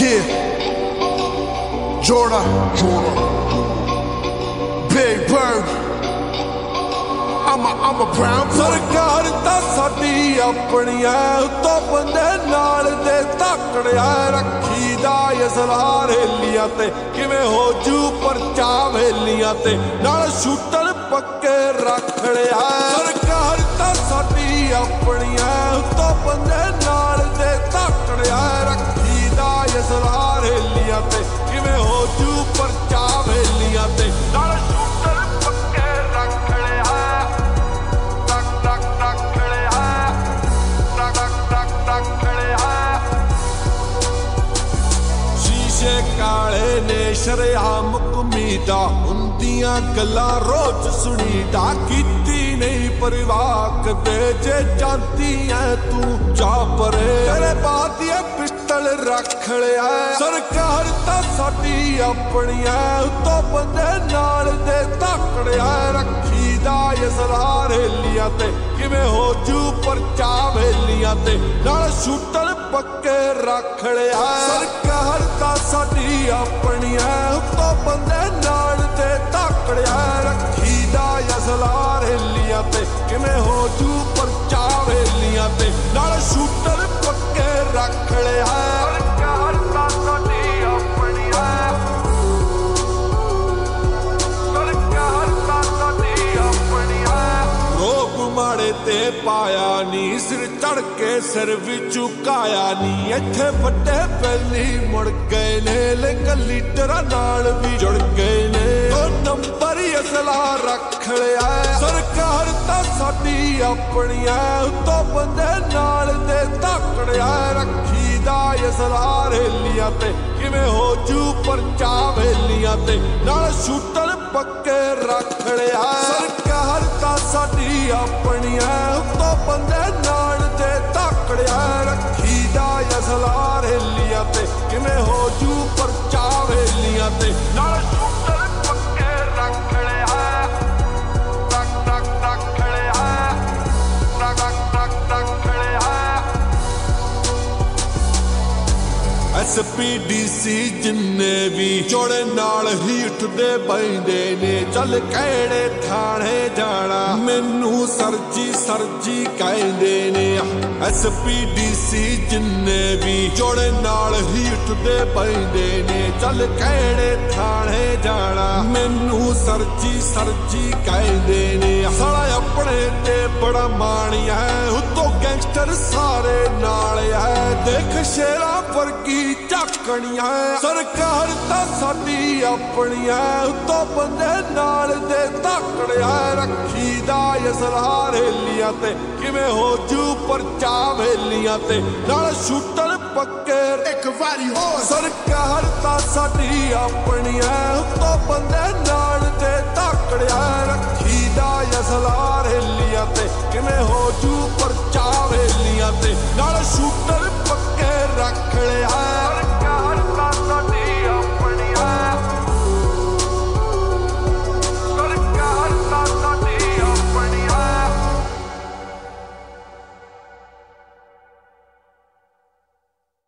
Yeah, Jordan, Big Bird. I'm a brown boy. सरकार ता साडी अपनियां उत्तों बंदे नाल दे ताकड़िया रखी दा असला रेलियां ते किवें हो जू परचा वेलियां ते नाल शूटर पक्के रख लिया सरकार ता साडी अपनियां उत्तों बंदे नाल दे ताकड़िया रखी दा असला रेलियां ते किवें हो जू परचा वेलियां ते नाल शूटर पक्के रख लिया शीशे काले ने शरेआम कमीदा हुंदियां गल्लां रोज सुनीदा कीती नहीं परिवाह कदे जे जानती है तू जा परे तेरे बाद ये पिस्टल रख लिया सरकार ता साडी अपनियां उत्तों बंदे नाल दे ताकड़िया रखी दा असला रेलियां ते किवें हो जू परचा वेलियां ते नाल शूटर पक्के रख लिया सरकार ता साडी अपनियां उत्तों बंदे नाल दे ताकड़िया रखी दा असला रेलियां ते किवें हो जू परचा वेलियां ते नाल शूटर पक्के रख लिया सरकार ता साडी अपनियां सरकार ता साडी अपनियां रोग माड़े ते पाया नी सिर चढ़ के सिर भी झुकाया नी इत्थे वड्डे बैली मुड़ गए ने लेकिन लीडर नाल भी जुड़ गए ने दो नंबर असला रख लिया सरकार ता साडी अपनियां उत्तों बंदे नाल दे ताकड़िया रखी दा असला रेलियां ते किवें हो जू परचा वेलियां ते नाल शूटर पक्के रख लिया सरकार ता साडी अपनियां उत्तों बंदे नाल दे ताकड़िया रखी दा असला रेलियां ते किवें हो जू परचा वेलियां ते नाल शूटर पक्के रख लिया रख लिया रख लिया SPDC जिन्ने भी जोड़े नाल ही उठदे बैंदे ने चल केड़े थाने जाना मैनू सरजी कहंदे ने SPDC जिन्ने भी जोड़े नाल ही उठदे बैंदे ने चल केड़े थाने जाना मैनू सरजी कहंदे ने साला अपने ते बड़ा माणिया उत्तों गैंगस्टर सारे नाल है देख शेरा वर्गी झाकणिया सरकार ता साडी अपनियां उत्तों बंदे नाल दे ताकड़िया रखी दा असला रेलियां ते किवें हो जू परचा वेलियां ते नाल शूटर पक्के एक वारी हो सरकार ता साडी अपनियां उत्तों बंदे नाल दे ताकड़िया रखी दा असला रेलियां ते किवें हो जू परचा वेलियां ते नाल शूटर पक्के रख लिया